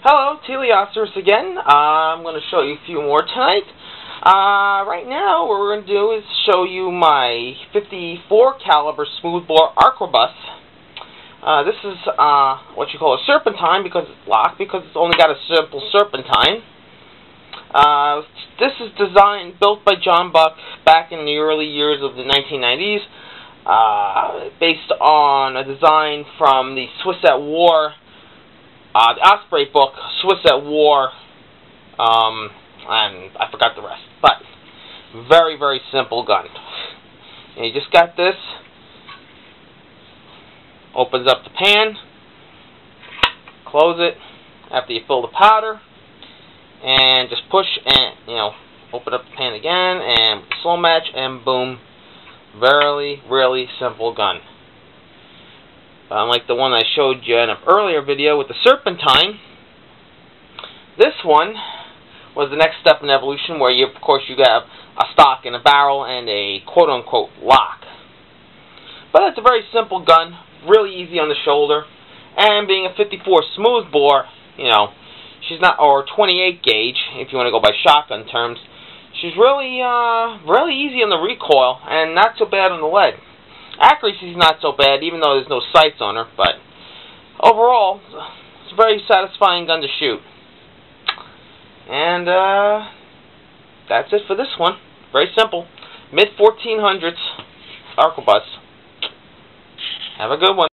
Hello, Teleosaurus again. I'm going to show you a few more tonight. Right now, what we're going to do is show you my 54 caliber smoothbore arquebus. This is what you call a serpentine because it's locked, because it's only got a simple serpentine. This is built by John Buck back in the early years of the 1990s, based on a design from the Swiss at War. The Osprey book, Swiss at War, and I forgot the rest. But, very, very simple gun. And you just got this. Opens up the pan. Close it after you fill the powder. And just push and, open up the pan again. And slow match and boom. Very, really simple gun. Unlike the one I showed you in an earlier video with the Serpentine, this one was the next step in evolution, where of course you have a stock and a barrel and a quote-unquote lock. But it's a very simple gun, really easy on the shoulder, and being a 54 smoothbore, she's not, or 28 gauge if you want to go by shotgun terms, she's really, really easy on the recoil and not so bad on the lead. Accuracy is not so bad, even though there's no sights on her, but overall, it's a very satisfying gun to shoot. And that's it for this one. Very simple. Mid-1400s arquebus. Have a good one.